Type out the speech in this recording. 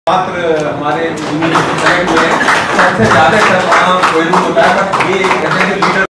मात्र हमारे सबसे ज्यादा वहाँ कोई होता है, ये लीडर